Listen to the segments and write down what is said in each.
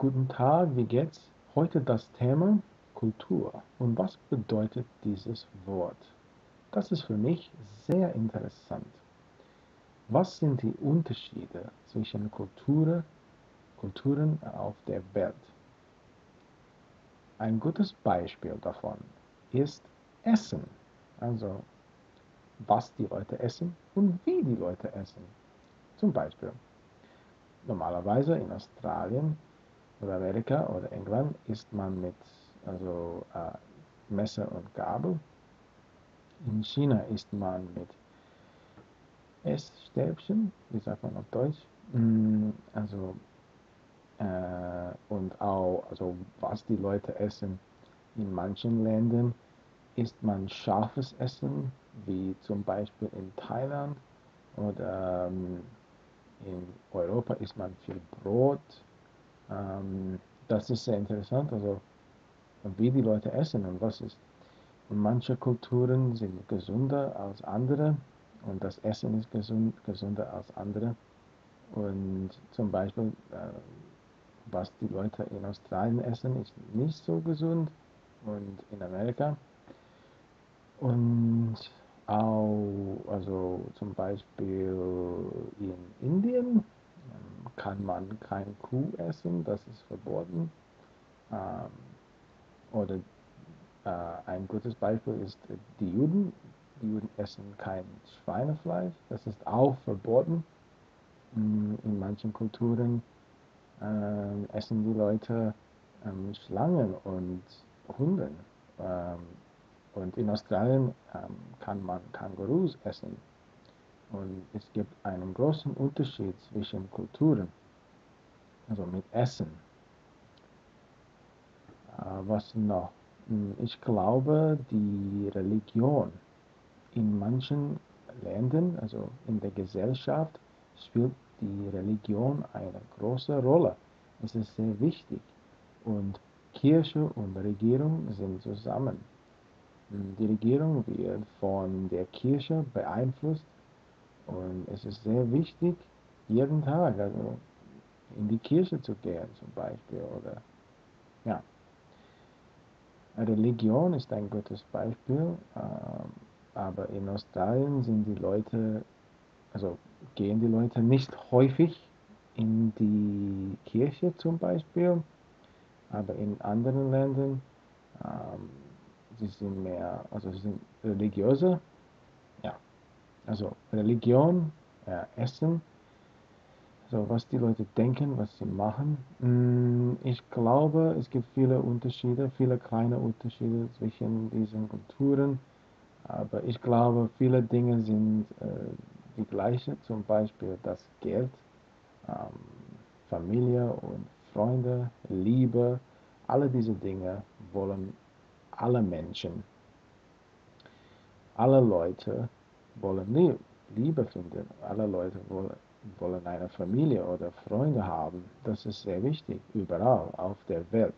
Guten Tag, wie geht's? Heute das Thema Kultur. Und was bedeutet dieses Wort? Das ist für mich sehr interessant. Was sind die Unterschiede zwischen Kulturen auf der Welt? Ein gutes Beispiel davon ist Essen. Also, was die Leute essen und wie die Leute essen. Zum Beispiel, normalerweise in Australien oder Amerika oder England isst man mit Messer und Gabel. In China isst man mit Essstäbchen, wie sagt man auf Deutsch? Also, und auch, also was die Leute essen. In manchen Ländern isst man scharfes Essen, wie zum Beispiel in Thailand oder in Europa isst man viel Brot. Das ist sehr interessant, also wie die Leute essen und was ist. Manche Kulturen sind gesünder als andere und das Essen ist gesünder als andere. Und zum Beispiel, was die Leute in Australien essen, ist nicht so gesund und in Amerika. Und auch, also zum Beispiel in Indien kann man kein Kuh essen, das ist verboten. Ähm, oder ein gutes Beispiel ist die Juden. Die Juden essen kein Schweinefleisch, das ist auch verboten. In manchen Kulturen essen die Leute Schlangen und Hunden. Ähm, und in Australien kann man Kängurus essen. Und es gibt einen großen Unterschied zwischen Kulturen, also mit Essen. Was noch? Ich glaube, die Religion in manchen Ländern, also in der Gesellschaft, spielt die Religion eine große Rolle. Es ist sehr wichtig und Kirche und Regierung sind zusammen. Die Regierung wird von der Kirche beeinflusst und es ist sehr wichtig, jeden Tag also in die Kirche zu gehen zum Beispiel. Oder ja, Religion ist ein gutes Beispiel, aber in Australien sind die Leute, also gehen die Leute nicht häufig in die Kirche zum Beispiel, aber in anderen Ländern, ähm, sie sind mehr, also sie sind religiöser, ja, also Religion, Essen, so was die Leute denken, was sie machen. Ich glaube, es gibt viele Unterschiede, viele kleine Unterschiede zwischen diesen Kulturen. Aber ich glaube, viele Dinge sind die gleiche, zum Beispiel das Geld, ähm, Familie und Freunde, Liebe, alle diese Dinge wollen alle Menschen, alle Leute wollen Liebe finden, alle Leute wollen eine Familie oder Freunde haben. Das ist sehr wichtig, überall auf der Welt.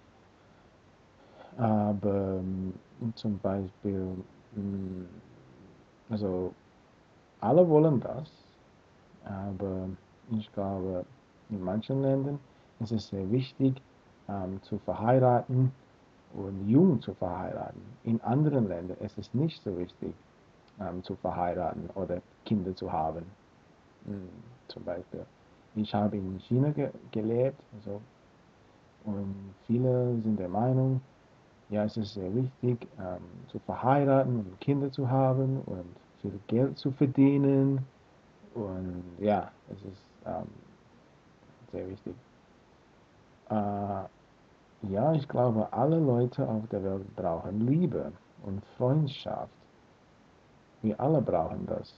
Aber zum Beispiel, mh, also alle wollen das, aber ich glaube, in manchen Ländern ist es sehr wichtig, zu verheiraten und jung zu verheiraten. In anderen Ländern ist es nicht so wichtig, zu verheiraten oder Kinder zu haben. Hm, Zum Beispiel, ich habe in China gelebt, also, und viele sind der Meinung, ja, es ist sehr wichtig, zu verheiraten und Kinder zu haben und viel Geld zu verdienen. Und ja, es ist sehr wichtig. Äh, ja, ich glaube, alle Leute auf der Welt brauchen Liebe und Freundschaft. Wir alle brauchen das.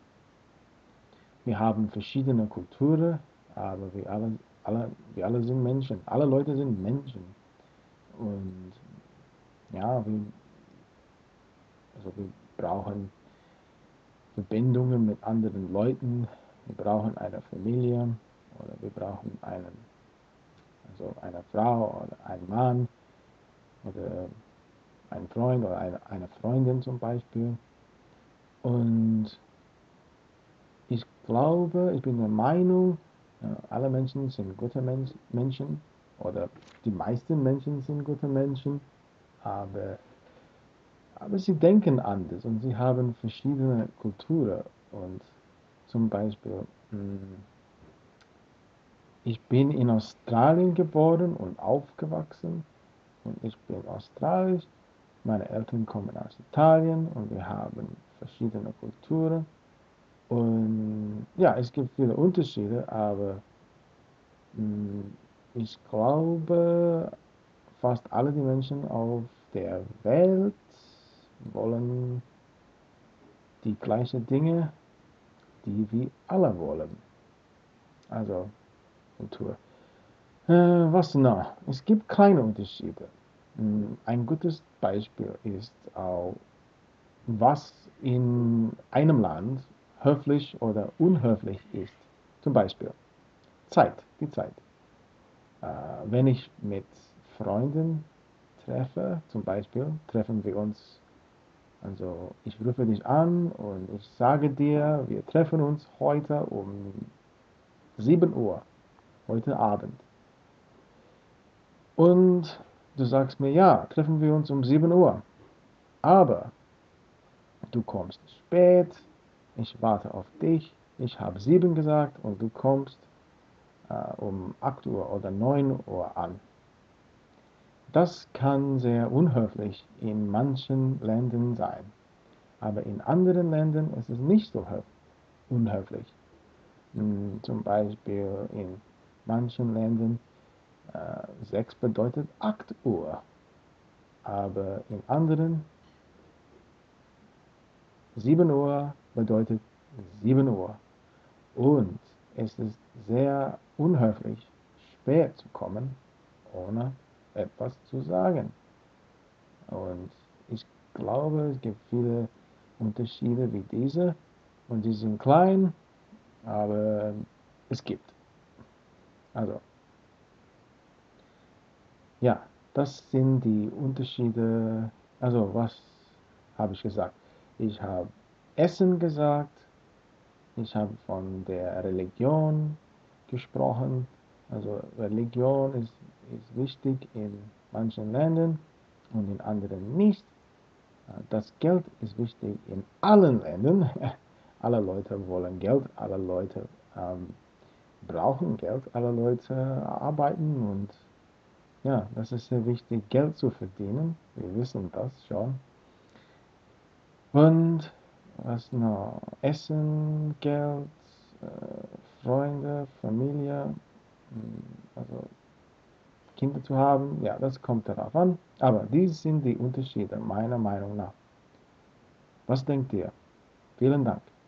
Wir haben verschiedene Kulturen, aber wir alle sind Menschen. Alle Leute sind Menschen. Und ja, wir brauchen Verbindungen mit anderen Leuten. Wir brauchen eine Familie oder wir brauchen also eine Frau oder einen Mann oder einen Freund oder eine Freundin zum Beispiel. Und ich bin der Meinung, alle Menschen sind gute Menschen oder die meisten Menschen sind gute Menschen, aber, aber sie denken anders und sie haben verschiedene Kulturen. Und zum Beispiel, ich bin in Australien geboren und aufgewachsen und ich bin australisch. Meine Eltern kommen aus Italien und wir haben verschiedene Kulturen. Und ja, es gibt viele Unterschiede, aber mh, ich glaube, fast alle die Menschen auf der Welt wollen die gleichen Dinge, die wir alle wollen. Also Kultur. Was noch? Es gibt kleine Unterschiede. Ein gutes Beispiel ist auch, was in einem Land höflich oder unhöflich ist. Zum Beispiel Zeit, die Zeit. Wenn ich mit Freunden treffe, zum Beispiel treffen wir uns, also ich rufe dich an und ich sage dir, wir treffen uns heute um 7 Uhr, heute Abend. Und du sagst mir, ja, treffen wir uns um 7 Uhr. Aber du kommst spät, ich warte auf dich, ich habe 7 gesagt und du kommst um 8 Uhr oder 9 Uhr an. Das kann sehr unhöflich in manchen Ländern sein, aber in anderen Ländern ist es nicht so unhöflich. Zum Beispiel in manchen Ländern 6 bedeutet 8 Uhr, aber in anderen 7 Uhr bedeutet 7 Uhr. Und es ist sehr unhöflich, spät zu kommen, ohne etwas zu sagen. Und ich glaube, es gibt viele Unterschiede wie diese. Und die sind klein, aber es gibt. Also, ja, das sind die Unterschiede. Also, was habe ich gesagt? Ich habe Essen gesagt. Ich habe von der Religion gesprochen. Also Religion ist wichtig in manchen Ländern und in anderen nicht. Das Geld ist wichtig in allen Ländern. Alle Leute wollen Geld, alle Leute brauchen Geld, alle Leute arbeiten und ja, das ist sehr wichtig, Geld zu verdienen. Wir wissen das schon. Und was noch? Essen, Geld, Freunde, Familie, also Kinder zu haben, ja, das kommt darauf an. Aber dies sind die Unterschiede meiner Meinung nach. Was denkt ihr? Vielen Dank.